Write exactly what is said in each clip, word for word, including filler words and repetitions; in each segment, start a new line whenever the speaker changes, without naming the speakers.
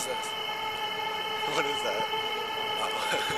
this? What is that? Oh.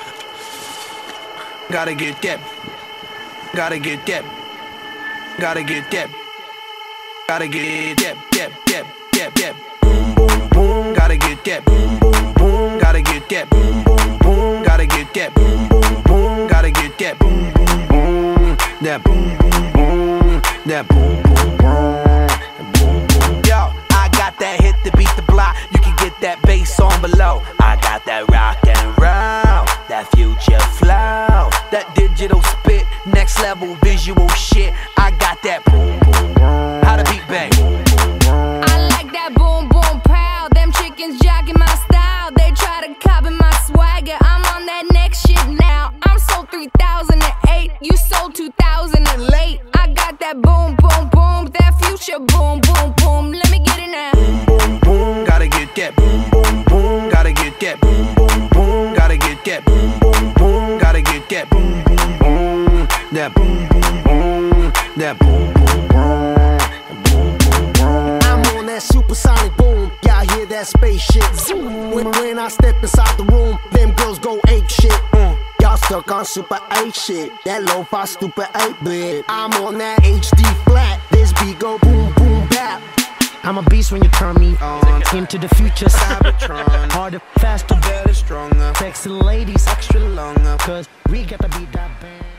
Gotta get that. Gotta get that. Gotta get that. Gotta get that. That. That. That. That. Boom, boom, boom. Gotta get that. Boom, boom, boom. Gotta get that. Boom, boom, boom. Gotta get that. Boom, boom, boom. Gotta get that. Boom, boom, boom. That boom, boom, boom. That boom, boom, boom. Yo, I got that hit to beat the block. You can get that bass on below. I got that rock and roll, that future flow, that digital spit, next level visual shit. I got that boom, boom, boom. How to beat bang.
I like that boom, boom, pow. Them chickens jacking my style. They try to copy my swagger. I'm on that next shit now. I'm sold three thousand eight. You sold two thousand late. I got that boom, boom, boom. That future boom, boom, boom. Let me get it now.
Boom, boom, boom. Gotta get that. Boom, boom, boom. Gotta get that. Boom, boom, boom. Gotta get that. Boom, boom, boom. Gotta get that. Boom, boom, boom. That boom, boom, boom. That boom, boom, boom.
I'm on that supersonic boom. Y'all hear that spaceship zoom. When, when I step inside the room, them girls go ape shit. Mm. Y'all stuck on super eight shit. That lo-fi stupid eight bit. I'm on that H D flat. This beat go boom boom bap.
I'm a beast when you turn me on. Into the future, Cybertron. Harder, faster, better, stronger. Sexy ladies, extra longer. Cause we got to beat that band.